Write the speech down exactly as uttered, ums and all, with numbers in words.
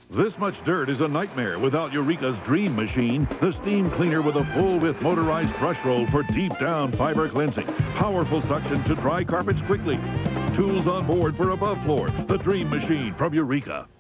This much dirt is a nightmare without Eureka's Dream Machine, the steam cleaner with a full-width motorized brush roll for deep-down fiber cleansing. Powerful suction to dry carpets quickly. Tools on board for above floor. The Dream Machine from Eureka.